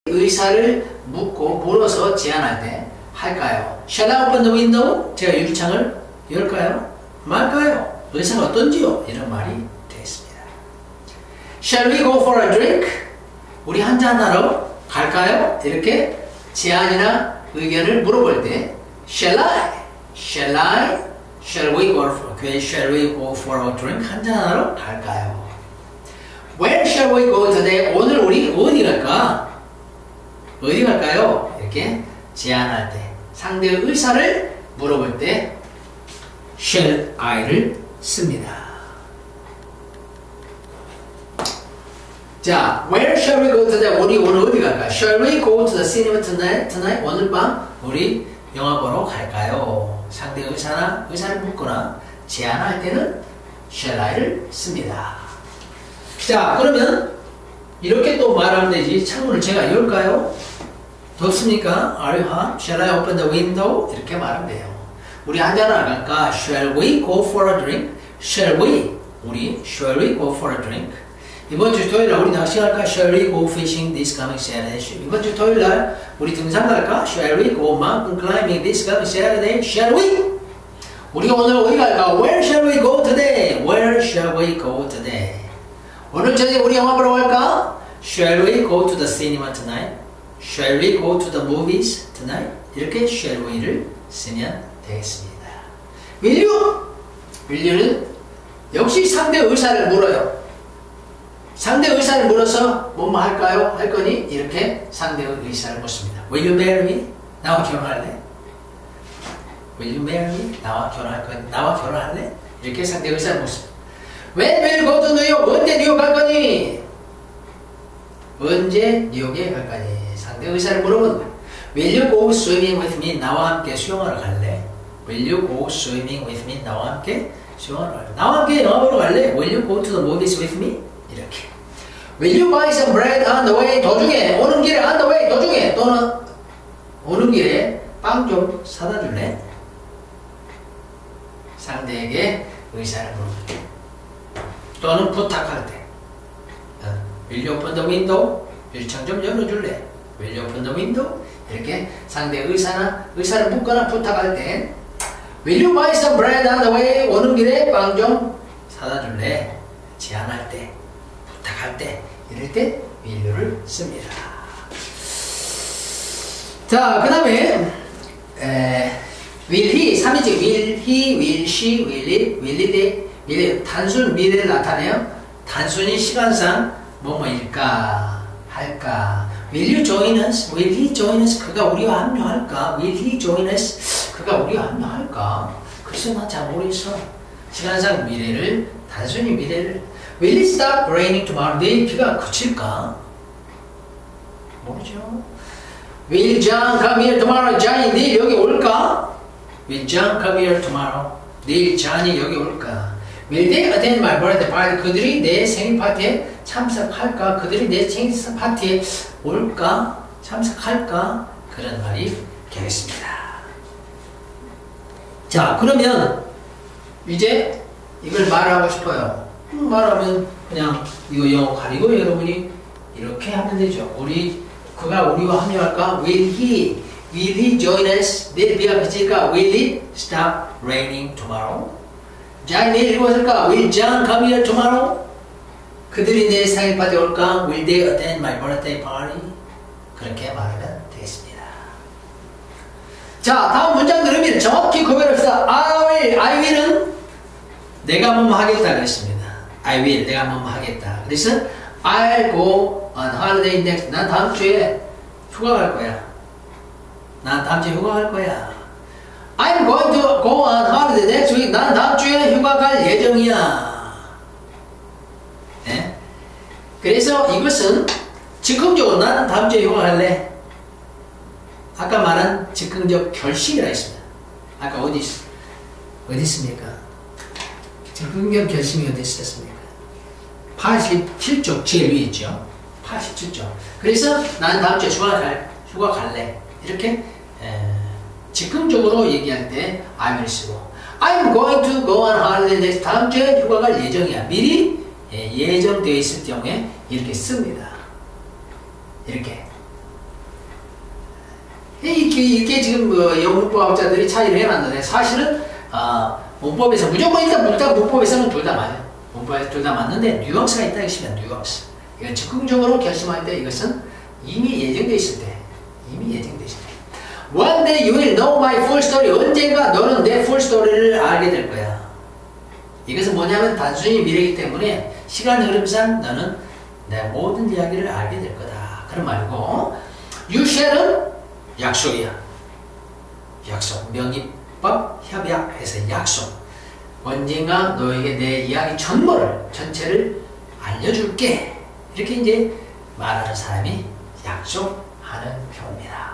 의사를 물어서 제안할 때 할까요? Shall I open the window? 제가 유리창을 열까요? 말까요? 의사가 어떤지요? 이런 말이 되겠습니다. Shall we go for a drink? 우리 한잔하러 갈까요? 이렇게 제안이나 의견을 물어볼 때 Shall I? Shall I? Shall we go for a drink? 한잔하러 갈까요? Where shall we go today? 오늘 우리 어디 갈까? 어디 갈까요? 이렇게 제안할 때 상대의 의사를 물어볼 때 shall I를 씁니다. 자, where shall we go today? 우리 오늘 어디 갈까요? Shall we go to the cinema tonight? 오늘 밤 우리 영화 보러 갈까요? 상대의 의사를 묻거나 제안할 때는 shall I를 씁니다. 자, 그러면 이렇게 또 말하면 되지. 창문을 제가 열까요? 덥습니까? Are you hot? Shall I open the window? 이렇게 말하면 돼요. 우리 한잔하러 갈까? Shall we go for a drink? Shall we? Shall we go for a drink? 이번 주 토요일 날 우리 낚시갈까? Shall we go fishing this coming Saturday? 이번 주 토요일 날 우리 등산 갈까? Shall we go mountain climbing this coming Saturday? Shall we? 우리 오늘 어디 갈까? Where shall we go today? Where shall we go today? 오늘 저녁에 우리 영화 보러 갈까? Shall we go to the cinema tonight? Shall we go to the movies tonight? 이렇게 shall we를 쓰면 되겠습니다. will you? will you는 역시 상대 의사를 물어요. 상대 의사를 물어서 뭐뭐 할까요? 할 거니? 이렇게 상대의 의사를 묻습니다. Will you marry me? 나와 결혼할래? Will you marry me? 나와 결혼할래? 이렇게 상대 의사를 묻습니다. When will you go to New York? 언제 뉴욕 갈 거니? 언제 뉴욕에 갈 거니? 상대 의사를 물어본다. Will you go swimming with me? 나와 함께 수영하러 갈래? Will you go swimming with me? 나와 함께 수영하러 갈래? 나와 함께 영화 보러 갈래? Will you go to the movies with me? 이렇게. Will you buy some bread on the way? 도중에, 오는 길에 on the way, 도중에 또는 오는 길에 빵 좀 사다 줄래? 상대에게 의사를 물어본다. 또는 부탁할 때 Will you open the window? 유리창 좀 열어줄래? Will you open the window? 이렇게 상대 의사를 묻거나 부탁할 때 Will you buy some bread on the way? 오는 길에 빵 좀 사다 줄래? 제안할 때, 부탁할 때, 이럴 때 will you를 씁니다. 자, 그 다음에 will he, 3인칭 will he, will she, will it, will it, 단순 미래를 나타내요. 단순히 시간상 뭐뭐일까 할까. Will you join us? Will he join us? 그가 우리와 합류할까? Will he join us? 그가 우리와 합류할까? 글쎄 나 잘 모르겠어. 시간상 미래를 단순히 미래를 Will it stop raining tomorrow? 내일 비가 그칠까? 모르죠. Will John come here tomorrow? John이 내일 여기 올까? Will John come here tomorrow? 내일 John이 여기 올까? Will they attend my birthday party? 그들이 내 생일 파티에 참석할까? 그들이 내 생일 파티에 올까? 참석할까? 그런 말이 되겠습니다. 자, 그러면 이제 이걸 말하고 싶어요. 말하면 그냥 이거 영어 가리고 여러분이 이렇게 하면 되죠. 그가 우리와 합류할까? Will he join us? 내일 비가 그칠까? Will it stop raining tomorrow? John 내일 이리 왔을까? Will John come here tomorrow? 그들이 내 생일 파티에 올까? Will they attend my birthday party? 그렇게 말하면 되겠습니다. 자, 다음 문장 들으면 정확히 구별합시다. I will은 내가 뭐뭐 하겠다 그랬습니다. I will, 내가 뭐뭐 하겠다. 그래서 I'll go on holiday next. 난 다음 주에 휴가 갈 거야. 난 다음 주에 휴가 갈 거야. I'm going to go on holiday next week. 난 다음 주에 휴가 갈 예정이야. 네? 그래서 이것은 즉흥적으로 난 다음 주에 휴가 갈래. 아까 말한 즉흥적 결심이라 했습니다. 아까 어디 있습니까? 즉흥적 결심이 어디 있었습니까? 87쪽 제일 위에 있죠. 87쪽. 그래서 난 다음 주에 휴가 갈래. 이렇게 즉흥적으로 얘기할 때 I'll 쓰고 I'm going to go on holiday next. 다음 주에 휴가 갈 예정이야. 미리 예정되어 있을 경우에 이렇게 씁니다. 이렇게 이렇게 지금 영문법학자들이 차이를 해놨는데 사실은 문법에서 무조건 일단 문법에서는 둘 다 맞아요. 문법에서 둘 다 맞는데 뉘앙스가 있다 이것입니다. 뉘앙스. 이건 즉흥적으로 결심할 때 이것은 이미 예정되어 있을 때 One day you will know my full story. 언젠가 너는 내 full story를 알게 될 거야. 이것은 뭐냐면 단순히 미래이기 때문에 시간 흐름상 너는 내 모든 이야기를 알게 될 거다. 그런 말이고 You shall은 약속이야. 약속. 명의법 협약해서 약속. 언젠가 너에게 내 이야기 전체를 알려줄게. 이렇게 이제 말하는 사람이 약속하는 표입니다.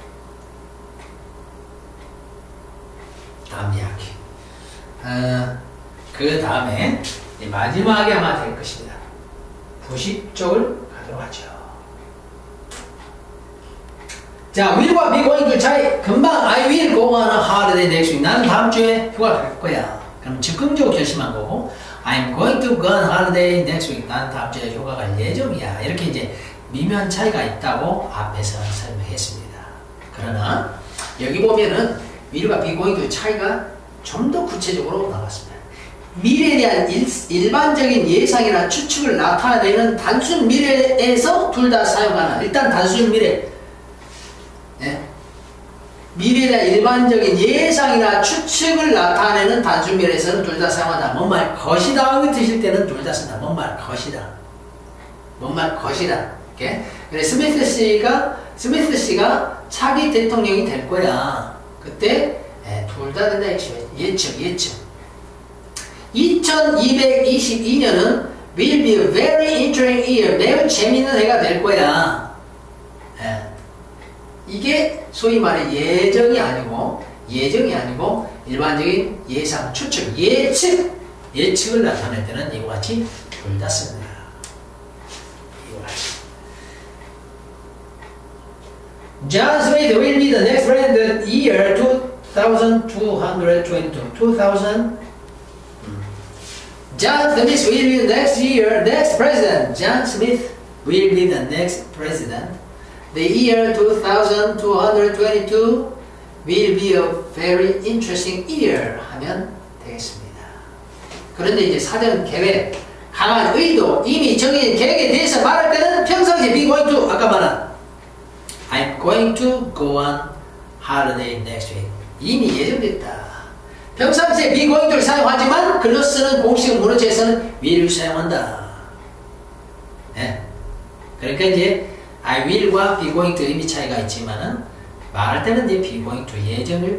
다음 이야기. 그 다음에 마지막에 아마 될 것입니다. 90쪽을 가도록 하죠. 자, will과 be going to 차이. 금방 I will go on a holiday next week. 나는 다음 주에 휴가 갈 거야. 그럼 즉흥적으로 결심한 거고 I'm going to go on holiday next week. 나는 다음 주에 휴가 갈 예정이야. 이렇게 이제 미묘한 차이가 있다고 앞에서 설명했습니다. 그러나 여기 보면은 will과 be going to 차이가 좀 더 구체적으로 나왔습니다. 미래에 대한 일반적인 예상이나 추측을 나타내는 단순 미래에서 둘 다 사용하는 일단 단순 미래 미래에 대한 일반적인 예상이나 추측을 나타내는 단순 미래에서는 둘 다 사용한다. 뭔 말 것이다 드실 때는 둘 다 쓴다. 뭔 말 것이다. 뭔 말 것이다. 그래서 스미스 씨가 차기 대통령이 될 거야. 그때 둘 다 된다. 예측. 2222년은 will be a very interesting year. 매우 재미있는 해가 될 거야. 이게 소위 말해 예정이 아니고 일반적인 예상, 추측, 예측을 나타낼 때는 이와 같이 둘 다 씁니다. John Smith will be the next president year 2222. John Smith will be the next president. John Smith will be the next president. The year 2222 will be a very interesting year 하면 되겠습니다. 그런데 이제 사전 계획, 강한 의도, 이미 정해진 계획에 대해서 말할 때는 평상시에 be going to, 아까 말한 I'm going to go on holiday next week. 이미 예정됐다. 평상시에 be going to를 사용하지만 글로 쓰는 공식 문어체에서는 will을 사용한다. 그러니까 이제 I will과 be going to 의미 차이가 있지만은 말할 때는 이제 be going to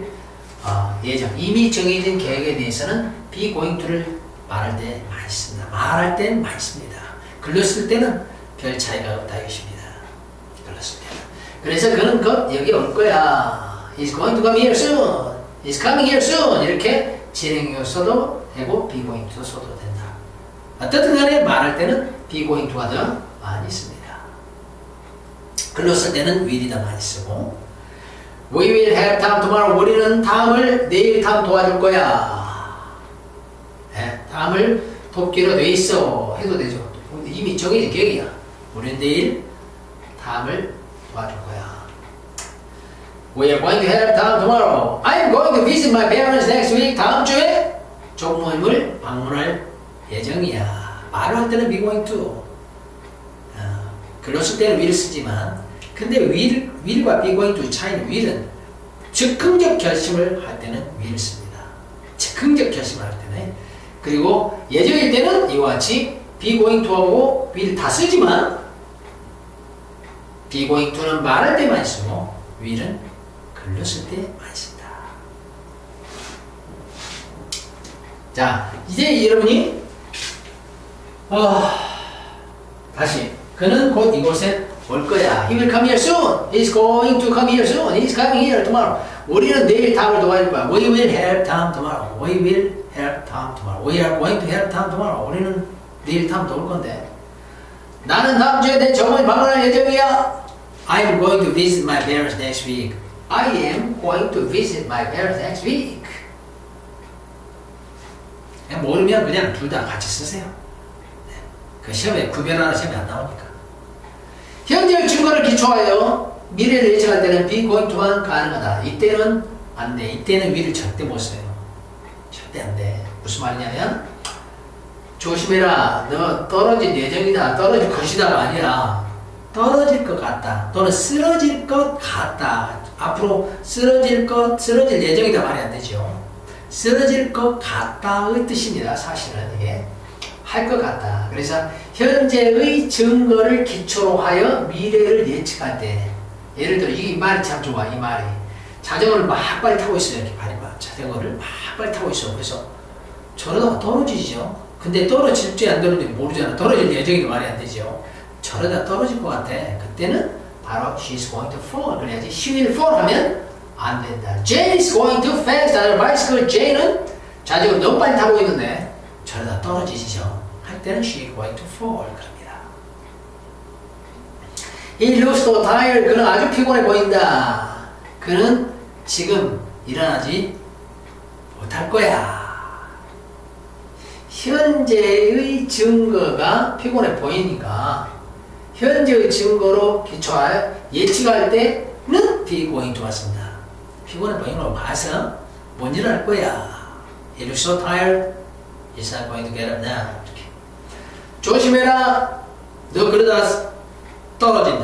이미 정해진 계획에 대해서는 be going to를 말할 때 많이 씁니다. 말할 땐 많이 씁니다. 글로 쓸 때는 별 차이가 없다 이것입니다. 글로 쓸 때는. 그래서 그는 여기 올 거야. He's going to come here soon. He's coming here soon. 이렇게 진행형 써도 되고 be going to 써도 된다. 어떻든 간에 말할 때는 be going to가 더 많이 씁니다. 글로 쓸 때는 will이 더 많이 쓰고 We will have time tomorrow. 우리는 다음을 내일 다음 도와줄 거야. 다음을 돕기로 돼 있어. 해도 되죠. 이미 정해진 계획이야. 우리는 내일 다음을 도와줄 거야. We are going to have time tomorrow. I'm going to visit my parents next week. 다음 주에 조부모님을 방문할 예정이야. 말을 할 때는 be going to. 글로 쓸 때는 will 쓰지만 근데 will과 be going to 차이는 will은 즉흥적 결심을 할 때는 will을 씁니다. 즉흥적 결심을 할 때는. 그리고 예정일 때는 이와 같이 be going to하고 will 다 쓰지만 be going to는 말할 때 많이 쓰고 will은 글로 쓸 때 많이 쓴다. 자, 이제 여러분이 다시 그는 곧 이곳에 올 거야. He will come here soon. He's going to come here soon. He's coming here tomorrow. 우리는 내일 다음을 도와줄 거야. We will have time tomorrow. We will have time tomorrow. We are going to have time tomorrow. 우리는 내일 다음 도올 건데. 나는 다음 주에 내 조부모님 방문할 예정이야. I am going to visit my parents next week. I am going to visit my parents next week. 모르면 그냥 둘 다 같이 쓰세요. 그 시험에 구별하는 시험이 안 나오니까. 현재의 증거를 기초하여 미래를 예측할 때는 be going to만 가능하다. 이때는 안 돼. 이때는 will을 절대 못 써요. 절대 안 돼. 무슨 말이냐면 조심해라. 너 떨어질 예정이다. 떨어질 것이다가 아니라 떨어질 것 같다. 또는 쓰러질 것 같다. 앞으로 쓰러질 예정이다 말이 안 되죠. 쓰러질 것 같다의 뜻입니다. 사실은 이게 할 것 같다. 그래서 현재의 증거를 기초로 하여 미래를 예측할 때, 예를 들어 이 말이 참 좋아. 이 말이 자전거를 막 빨리 타고 있어요. 이렇게 발이 막 자전거를 막 빨리 타고 있어. 그래서 저러다가 떨어지죠. 근데 떨어질지 안 떨어질지 모르잖아. 떨어질 예정이도 말이 안 되죠. 저러다 떨어질 것 같아. 그때는 바로 she's going to fall 그래야지. she will fall 하면 안 된다. Jane is going too fast on her bicycle. Jane은 자전거 너무 빨리 타고 있는데 저러다 떨어지시죠. 할 때는 she is going to fall 그럽니다. He looks so tired. 그는 아주 피곤해 보인다. 그는 지금 일어나지 못할 거야. 현재의 증거가 피곤해 보이니까 현재의 증거로 기초하여 예측할 때는 be going to 맞습니다. 피곤해 보이는 걸 봐서 못 일어날 거야. He looks so tired. He's not going to get up now. 이렇게. 조심해라. 너 그러다 떨어진다.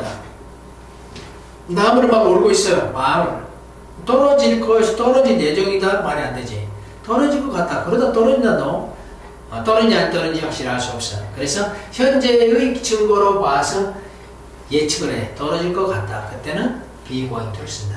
나무를 막 오르고 있어요. 마음을. 떨어질 예정이다 말이 안 되지. 떨어질 것 같다. 그러다 떨어진다 너. 떨어진지 안 떨어진지 확실히 알 수 없어. 그래서 현재의 증거로 봐서 예측을 해. 떨어질 것 같다. 그때는 be going to를 쓴다.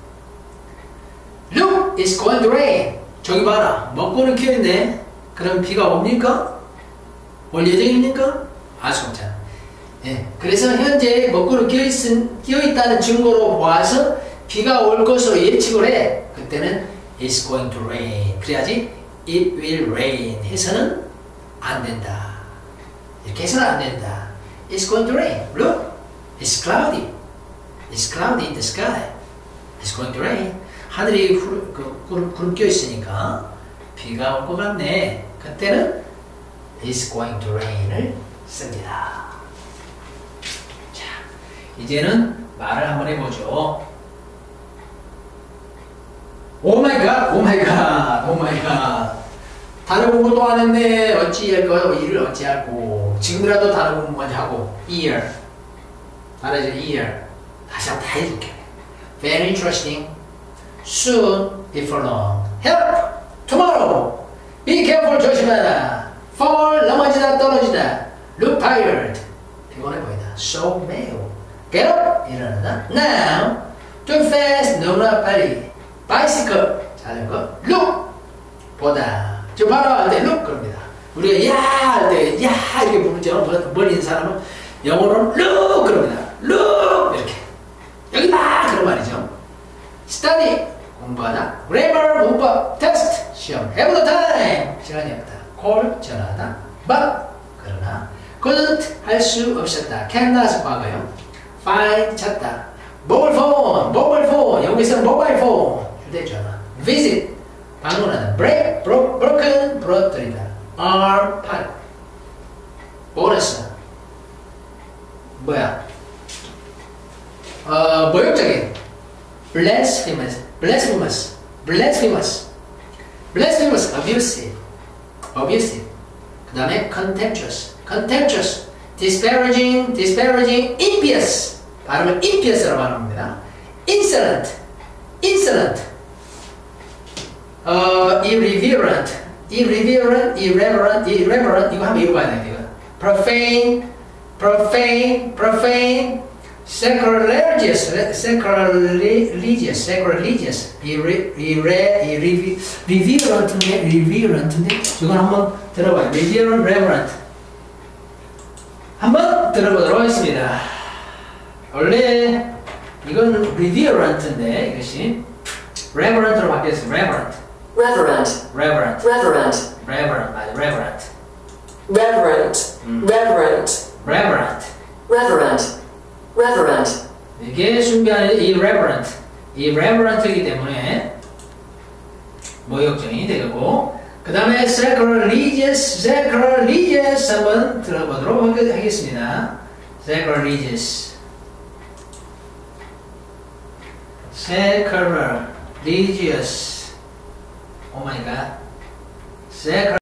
Look, it's going to rain. 저기 봐라. 먹고는 키어있네. 그럼 비가 옵니까? 올 예정입니까? 알 수 없잖아. 예. 그래서 현재 먹고는 끼어있다는 증거로 봐서 비가 올 것으로 예측을 해. 그때는 it's going to rain. 그래야지 it will rain 해서는 안 된다. 이렇게 해서는 안 된다. It's going to rain. Look, it's cloudy. It's cloudy in the sky. It's going to rain. 하늘이 구름 껴 있으니까 비가 올 것 같네. 그때는 it's going to rain을 씁니다. 자, 이제는 말을 한번 해보죠. 오 마이 갓, 오 마이 갓, 오 마이 갓. 단어 공부도 안 했네. 어찌할 거요? 일을 어찌하고. 지금이라도 단어 공부 먼저 하고. ear. 알아죠? ear. 다시 한번 다 해줄게. Very interesting. Soon, before long. Help! Tomorrow. Be careful, 조심하라. Fall, 넘어지다, 떨어지다. Look tired. 피곤해 보이다. So 매우. Get up, 일어나다. Now. Too fast, 너무나 빨리. Bicycle, 자전거. Look, 보다. 저 봐라 할 때 look 그럽니다. 우리가 야 할 때 야 이렇게 부르죠. 멀리 있는 사람은 영어로는 look 그럽니다. look 이렇게 여기 봐 그런 말이죠. Study, 공부하다. Grammar, 문법, test, 시험. Have the time, 시간이 없다. Call, 전화하다. But, 그러나 couldn't, 할 수 없었다. cannot, 과거요. Find, 찾다. mobile phone, 여기서는 mobile phone, 휴대전화. Visit, 방문하다. Break, broken, 부러뜨리다. Arm, 팔. 보너스, 뭐야? 모욕적인. Blasphemous, abusive. 그 다음에 contemptuous, disparaging, impious. 발음을 impious라고 하는 겁니다. insolent, irreverent, 이거 한번 읽어봐야 돼요. profane, sacrilegious, irreverent인데 이건 한번 들어봐요. reverent 한번 들어보도록 하겠습니다. 원래 이건 reverent인데 이것이 reverent로 바뀌었어요. reverent 이게 준비하는 irreverent이기 때문에 모욕적이 되고 그 다음에 sacrilegious 한번 들어보도록 하겠습니다. sacrilegious sacrilegious. Oh my god.